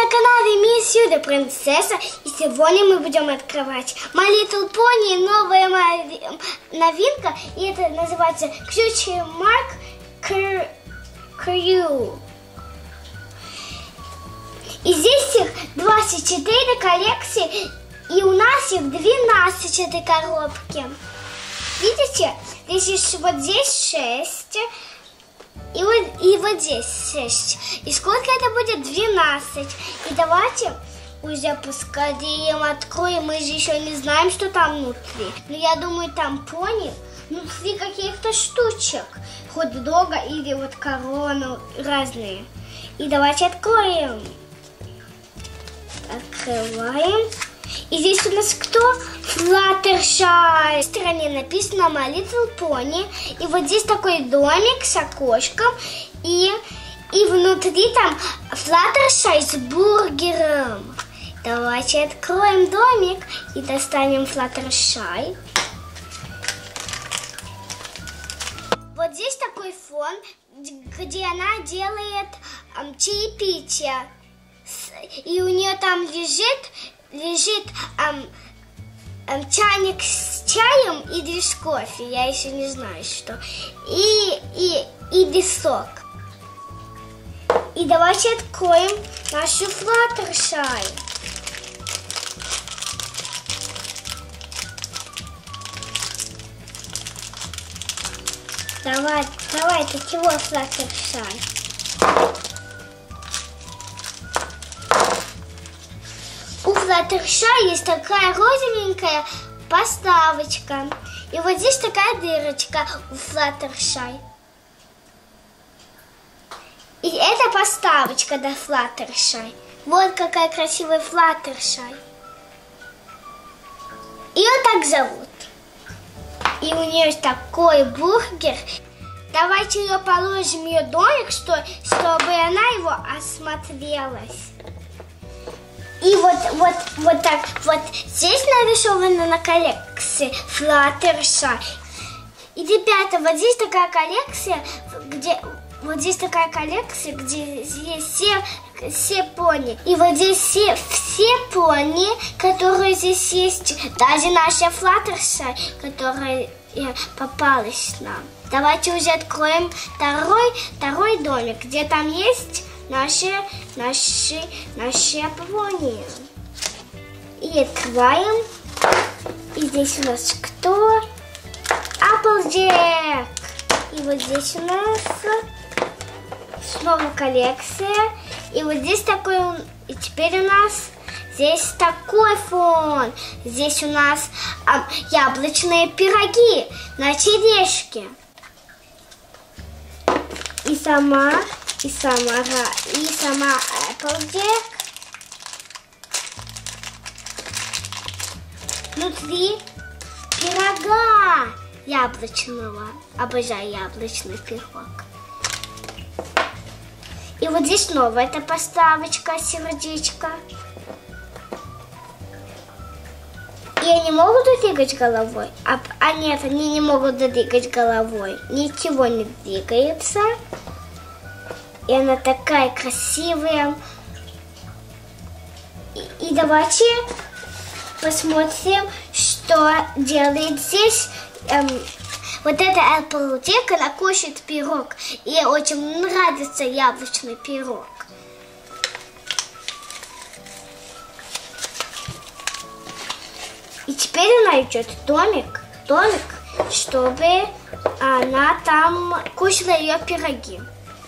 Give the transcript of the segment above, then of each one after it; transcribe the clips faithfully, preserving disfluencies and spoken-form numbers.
на канале Мисс Юда Принцесса, и сегодня мы будем открывать My Little Pony, новая новинка, и это называется Cutie Mark Crew. И здесь их двадцать четыре коллекции, и у нас их двенадцать этой коробки. Видите, здесь есть вот здесь шесть. И вот, и вот здесь шесть. И сколько это будет? двенадцать. И давайте уже поскорее откроем. Мы же еще не знаем, что там внутри. Но я думаю, там пони внутри каких-то штучек. Хот-дога или вот корону разные. И давайте откроем. Открываем. И здесь у нас кто? Fluttershy. На стороне написано My Little Pony. И вот здесь такой домик с окошком. И, и внутри там Fluttershy с бургером. Давайте откроем домик и достанем Fluttershy. Вот здесь такой фон, где она делает эм, чаепитие. И у нее там лежит... лежит эм, эм, чайник с чаем или с кофе, я еще не знаю что, и, и, и песок. И давайте откроем нашу Fluttershy. Давай, давай, ты чего, Fluttershy? У Fluttershy есть такая розовенькая поставочка. И вот здесь такая дырочка у Fluttershy. И это поставочка до Fluttershy. Вот какая красивая Fluttershy. Ее так зовут. И у нее есть такой бургер. Давайте ее положим в ее домик, что, чтобы она его осмотрелась. И вот, вот, вот так, вот здесь нарисовано на коллекции Fluttershy. И, ребята, вот здесь такая коллекция, где, вот здесь такая коллекция, где есть все, все пони. И вот здесь все, все пони, которые здесь есть, даже наша Fluttershy, которая попалась нам. Давайте уже откроем второй, второй домик, где там есть... Наши, наши, наши пони. И открываем. И здесь у нас кто? Applejack. И вот здесь у нас снова коллекция. И вот здесь такой, и теперь у нас здесь такой фон. Здесь у нас а, яблочные пироги на черешке. И сама... И сама, и сама Applejack. Внутри пирога яблочного. Обожаю яблочный пирог. И вот здесь снова эта поставочка, сердечко. И они могут двигать головой? А, а нет, они не могут двигать головой. Ничего не двигается. И она такая красивая. И, и давайте посмотрим, что делает здесь эм, вот эта Applejack. Она кушает пирог. Ей очень нравится яблочный пирог. И теперь она идет в домик, домик, чтобы она там кушала ее пироги.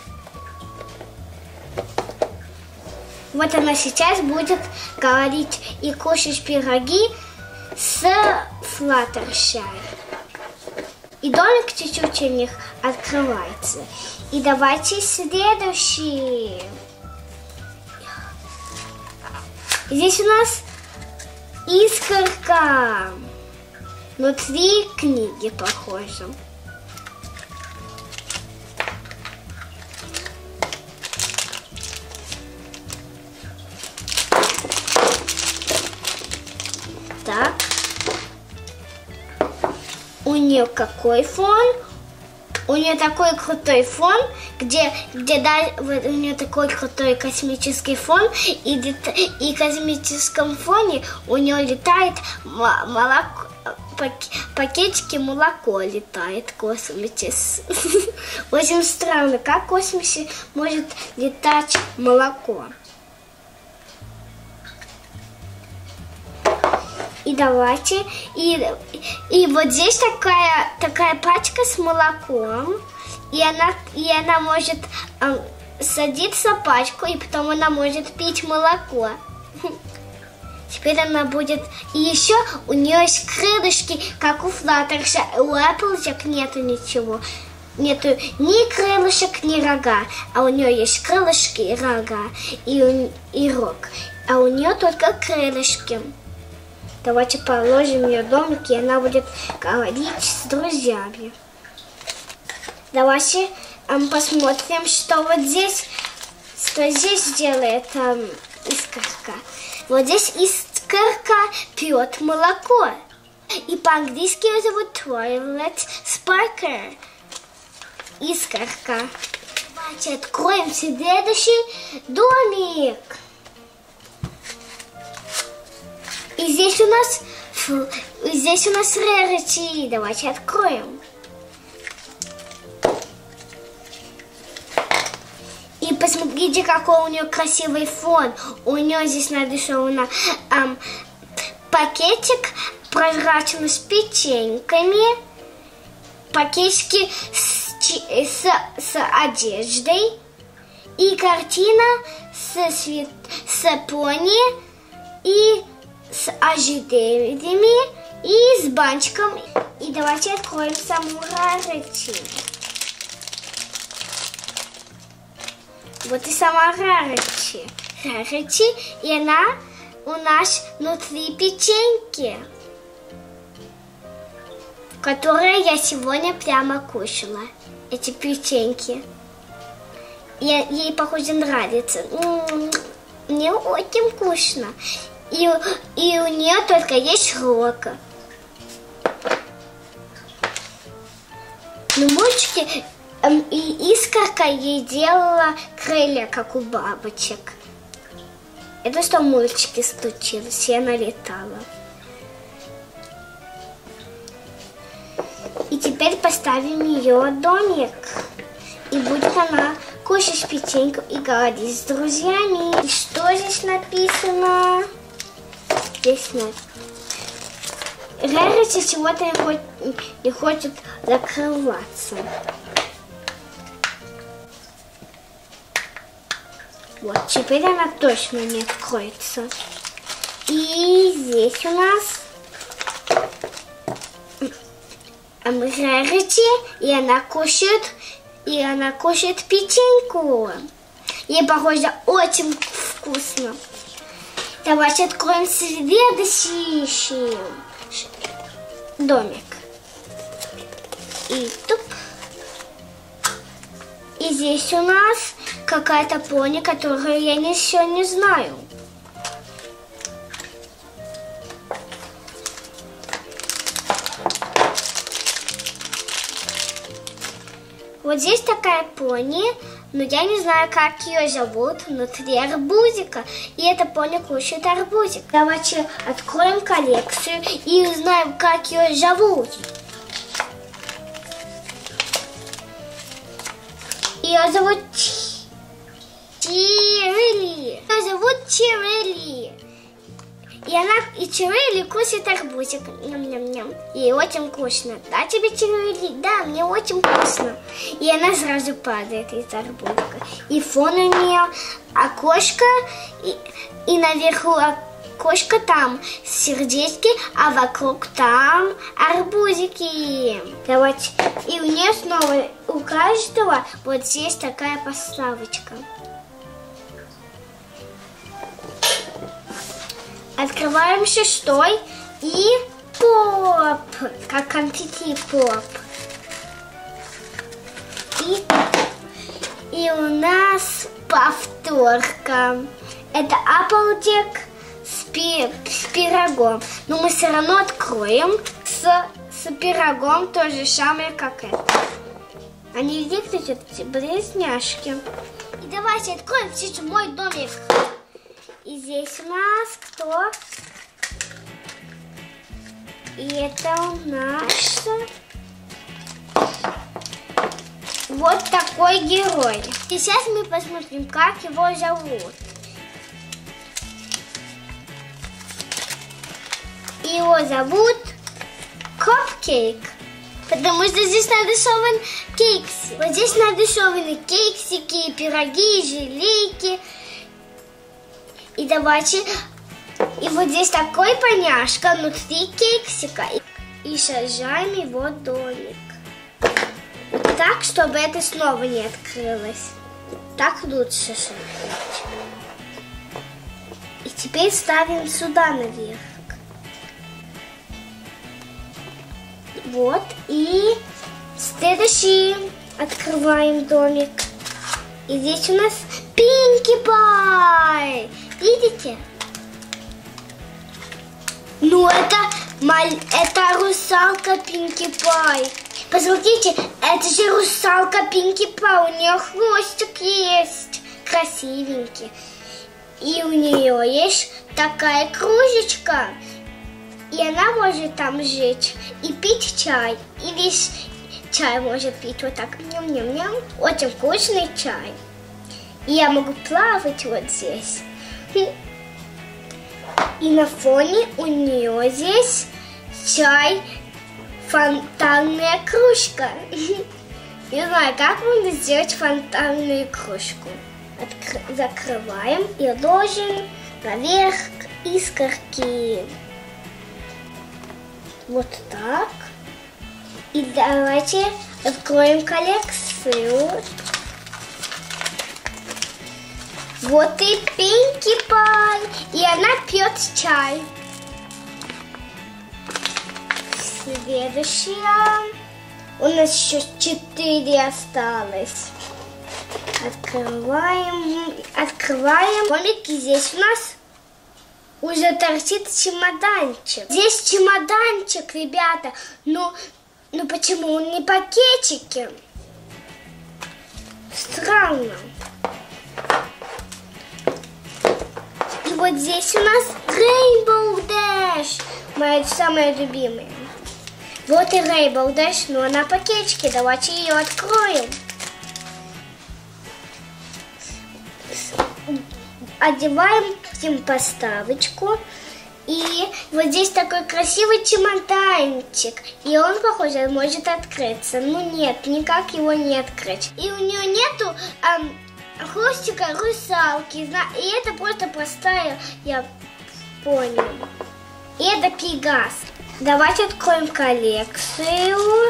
Вот она сейчас будет говорить и кушать пироги с Fluttershy. И домик чуть-чуть у них открывается. И давайте следующий. Здесь у нас искорка. Внутри книги, похоже. Так. У нее какой фон? У нее такой крутой фон, где, где да, вот у нее такой крутой космический фон, и, и в космическом фоне у нее летает молоко, пакетики молоко летает в космосе. Очень странно, как в космосе может летать молоко. И давайте, и, и вот здесь такая, такая пачка с молоком, и она, и она может э, садиться в пачку, и потом она может пить молоко. Теперь она будет... И еще у нее есть крылышки, как у Флаттерша. У Applejack нету ничего. Нету ни крылышек, ни рога. А у нее есть крылышки и рога, и, и рог. А у нее только крылышки. Давайте положим ее в домик, и она будет говорить с друзьями. Давайте um, посмотрим, что вот здесь, что здесь делает um, искорка. Вот здесь искорка пьет молоко. И по-английски ее зовут Toilet Sparker. Искорка. Давайте откроем следующий домик. И здесь у нас, фу, здесь у нас Rarity. Давайте откроем. И посмотрите, какой у нее красивый фон. У нее здесь нарисовано эм, пакетик прозрачный с печеньками, пакетики с, с, с одеждой и картина с, свет, с пони и с ожерельями и с банчиком. И давайте откроем саму Rarity. Вот и сама Rarity. Rarity, и она у нас внутри печеньки, которые я сегодня прямо кушала. Эти печеньки. И ей, похоже, нравится. Мне очень вкусно. И, и у нее только есть рог. Ну, мультики, эм, и искорка ей делала крылья, как у бабочек. Это что в мультике случилось, и она летала. И теперь поставим ее в домик. И будет она кушать печеньку и говорить с друзьями. И что здесь написано? Здесь нет. Rarity чего-то не хочет, не хочет закрываться. Вот, теперь она точно не откроется. И здесь у нас Rarity, и она кушает, и она кушает печеньку. Ей, похоже, очень вкусно. Давайте откроем следующий домик. И туп. И здесь у нас какая-то пони, которую я еще не знаю. Вот здесь такая пони, но я не знаю, как ее зовут, внутри арбузика. И эта пони кушает арбузик. Давайте откроем коллекцию и узнаем, как ее зовут. Ее зовут Чирили. Ее зовут Чирили. И она, и Чирили кушает арбузик. Ням-ням-ням. Ей очень вкусно. Да, тебе, Чирили? Да, мне очень вкусно. И она сразу падает из арбузика. И фон у нее окошко, и, и наверху окошко там сердечки, а вокруг там арбузики. Давайте. И у нее снова, у каждого вот здесь такая поставочка. Открываем шестой и поп, как антипоп. И, и у нас повторка. Это Applejack с, пи, с пирогом. Но мы все равно откроем с, с пирогом то же самое, как это. Они где, кстати, эти близняшки. И давайте откроем птицу мой домик. И здесь у нас кто? И это у нас вот такой герой. Сейчас мы посмотрим, как его зовут. Его зовут Капкейк, потому что здесь нарисован кекси. Вот здесь нарисованы кексики, пироги, желейки. И давайте... И вот здесь такой поняшка внутри кексика. И, и сажаем его в домик. Вот так, чтобы это снова не открылось. Так лучше сажать. И теперь ставим сюда наверх. Вот, и следующий открываем домик. И здесь у нас Пинки Пай. Видите? Ну, это, это русалка Пинки Пай. Посмотрите, это же русалка Пинки Пай. У нее хвостик есть. Красивенький. И у нее есть такая кружечка. И она может там жить и пить чай. И весь чай может пить вот так. Ням-ням-ням. Очень вкусный чай. И я могу плавать вот здесь. И на фоне у нее здесь чай, фонтанная кружка. Не знаю, как можно сделать фонтанную кружку. Откр- закрываем и ложим наверх искорки. Вот так. И давайте откроем коллекцию. Вот и Пинки Пай. И она пьет чай. Следующая. У нас еще четыре осталось. Открываем. Открываем. Домики здесь у нас уже торчит чемоданчик. Здесь чемоданчик, ребята. Ну, ну почему он не пакетики? Странно. И вот здесь у нас Rainbow Dash. Моя самая любимая. Вот и Rainbow Dash, но она пакетики. Давайте ее откроем. Одеваем подставочку. И вот здесь такой красивый чемоданчик. И он, похоже, может открыться. Ну нет, никак его не открыть. И у нее нету эм, хвостика русалки. И это просто простая, я понял. И это Пегас. Давайте откроем коллекцию.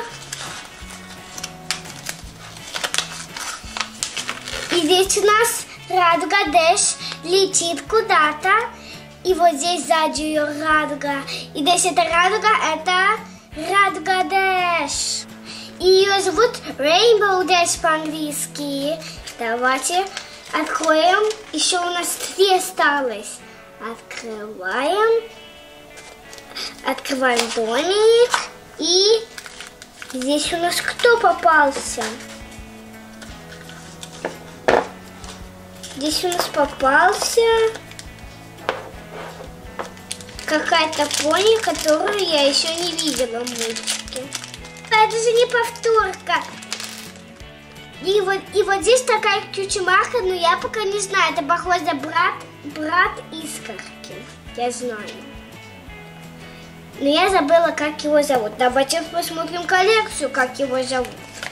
И здесь у нас Радуга Дэш летит куда-то. И вот здесь сзади ее радуга. И здесь это радуга, это Радуга Дэш. И ее зовут Rainbow Dash по-английски. Давайте откроем. Еще у нас три осталось. Открываем. Открываем домик. И здесь у нас кто попался? Здесь у нас попался какая-то пони, которую я еще не видела в мультике. Это же не повторка. И вот, и вот здесь такая кючемаха, но я пока не знаю. Это похоже на брат, брат Искорки. Я знаю. Но я забыла, как его зовут. Давайте посмотрим коллекцию, как его зовут.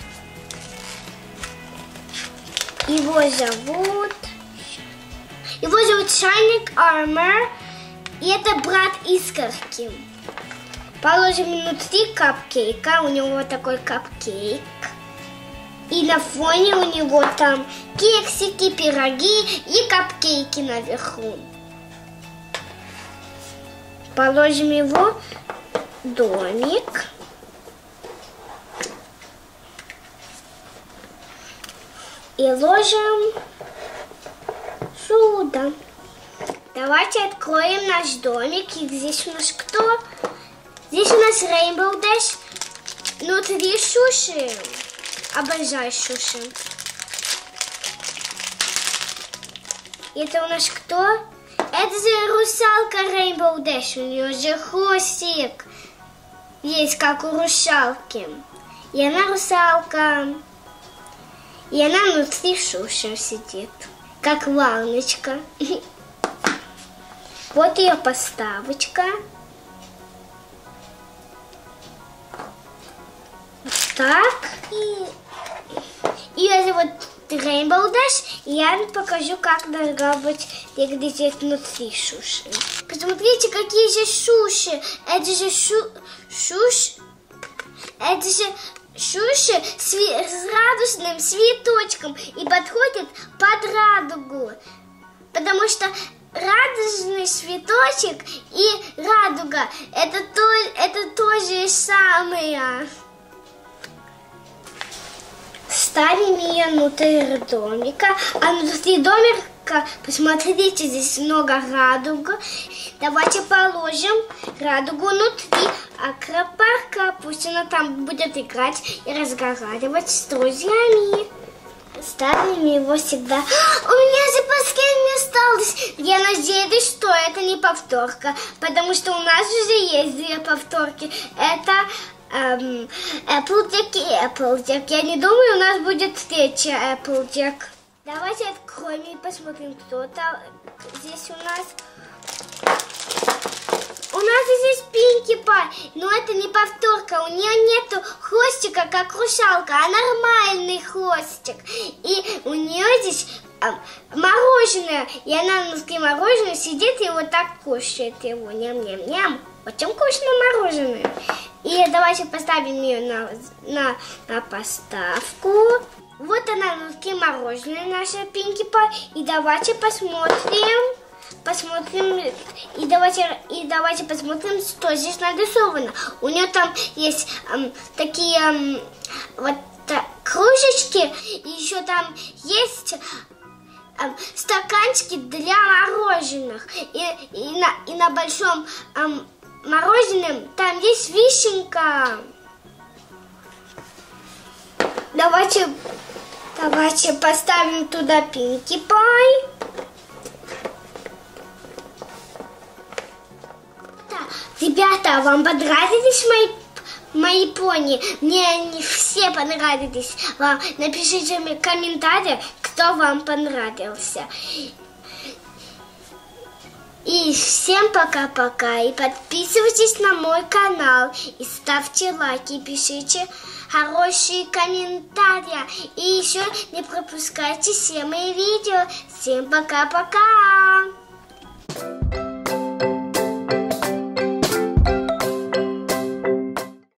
Его зовут... Его зовут Shining Armor. И это брат Искорки. Положим внутри капкейка. У него вот такой капкейк. И на фоне у него там кексики, пироги и капкейки наверху. Положим его в домик. И ложим сюда. Давайте откроем наш домик. И здесь у нас кто? Здесь у нас Rainbow Dash внутри суши. обожаю суши. Это у нас кто? Это же русалка Rainbow Dash. У нее же хвостик есть, как у русалки. И она русалка. И она внутри суши сидит, как волночка. Вот ее поставочка. Так. И, и это вот Rainbow Dash. И я покажу, как должна быть выглядеть внутри суши. Посмотрите, какие же суши. Это же шу, шуш. Это же суши с, с радужным цветочком. И подходит под радугу. Потому что радужный цветочек и радуга это то, это то же самое. Ставим ее внутрь домика. А внутри домика, посмотрите, здесь много радуг. Давайте положим радугу внутри аквапарка. Пусть она там будет играть и разговаривать с друзьями. Ставим его всегда. У меня запаски не осталось. Я надеюсь, что это не повторка. Потому что у нас уже есть две повторки. Это эм, Applejack и Applejack. Я не думаю, у нас будет третья Applejack. Давайте откроем и посмотрим, кто там здесь у нас. У нас здесь Пинки Пай, но это не повторка, у нее нету хвостика, как русалка, а нормальный хвостик. И у нее здесь э, мороженое, и она внутри мороженое сидит и вот так кушает его, ням-ням-ням. Очень вкусное мороженое. И давайте поставим ее на, на, на поставку. Вот она внутри мороженое, наша Пинки Пай. И давайте посмотрим. Посмотрим и давайте и давайте посмотрим, что здесь нарисовано. У нее там есть эм, такие эм, вот так, кружечки, и еще там есть эм, стаканчики для мороженых. И, и, на, и на большом эм, мороженом там есть вишенка. Давайте, давайте поставим туда Пинки Пай. Ребята, вам понравились мои, мои пони? Мне они все понравились. Вам напишите мне в комментариях, кто вам понравился. И всем пока-пока. И подписывайтесь на мой канал. И ставьте лайки, пишите хорошие комментарии. И еще не пропускайте все мои видео. Всем пока-пока.